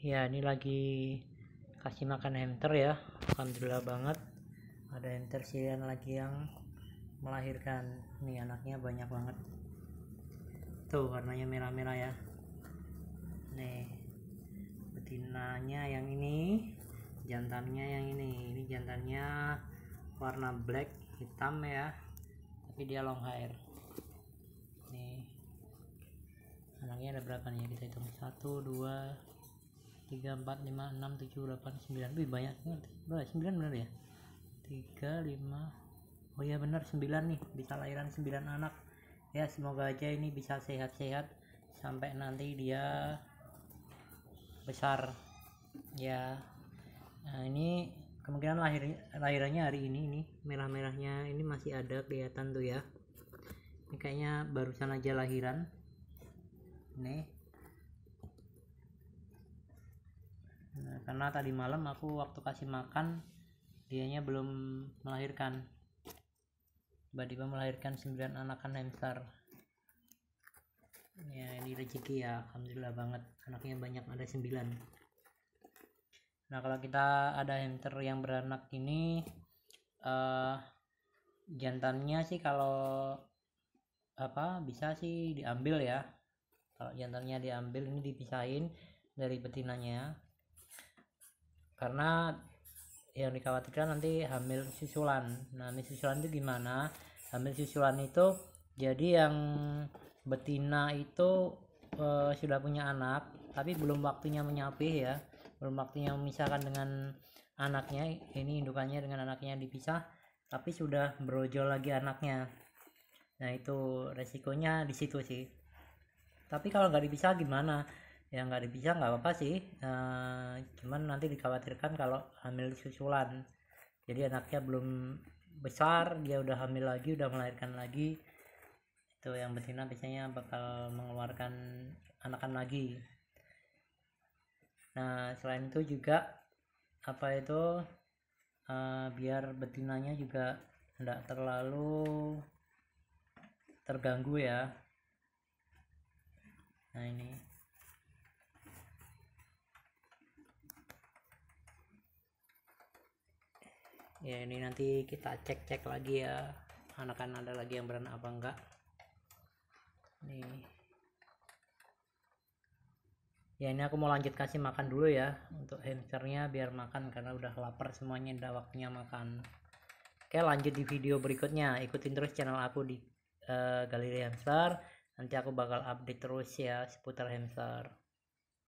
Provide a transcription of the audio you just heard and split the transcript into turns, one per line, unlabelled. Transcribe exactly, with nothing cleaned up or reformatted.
Ya, ini lagi kasih makan hamster ya. Alhamdulillah banget ada hamster sirian lagi yang melahirkan. Nih anaknya banyak banget, tuh warnanya merah-merah ya. Nih betinanya yang ini, jantannya yang ini. Ini jantannya warna black hitam ya, tapi dia long hair. Nih anaknya ada berapa nih, kita hitung. Satu, dua, tiga, empat, lima, enam, tujuh, delapan, sembilan. Wih banyak banget, sembilan bener ya. Tiga, lima, oh ya bener, sembilan nih, bisa lahiran sembilan anak ya. Semoga aja ini bisa sehat-sehat sampai nanti dia besar ya. Nah ini kemungkinan lahir lahirannya hari ini. Ini merah-merahnya ini masih ada kelihatan tuh ya. Ini kayaknya barusan aja lahiran nih. Nah, karena tadi malam aku waktu kasih makan dianya belum melahirkan, tiba-tiba melahirkan sembilan anakan hamster ya. Ini rezeki ya, alhamdulillah banget, anaknya banyak, ada sembilan. Nah kalau kita ada hamster yang beranak ini uh, jantannya sih kalau apa bisa sih diambil ya. Kalau jantannya diambil, ini dipisahin dari betinanya, karena yang dikhawatirkan nanti hamil susulan. Nah hamil susulan itu gimana? Hamil susulan itu jadi yang betina itu e, sudah punya anak tapi belum waktunya menyapih ya, belum waktunya memisahkan dengan anaknya. Ini indukannya dengan anaknya dipisah, tapi sudah berojol lagi anaknya. Nah itu resikonya di situ sih. Tapi kalau nggak dipisah gimana? Ya nggak dipisah nggak apa-apa sih, uh, cuman nanti dikhawatirkan kalau hamil susulan, jadi anaknya belum besar dia udah hamil lagi, udah melahirkan lagi. Itu yang betina biasanya bakal mengeluarkan anakan lagi. Nah selain itu juga apa itu uh, biar betinanya juga tidak terlalu terganggu ya. Nah ini ya, ini nanti kita cek-cek lagi ya, anakan ada lagi yang beranak apa enggak nih ya. Ini aku mau lanjut kasih makan dulu ya untuk hamsternya biar makan, karena udah lapar semuanya, udah waktunya makan. Oke, lanjut di video berikutnya. Ikutin terus channel aku di uh, Galeri Hamster, nanti aku bakal update terus ya seputar hamster.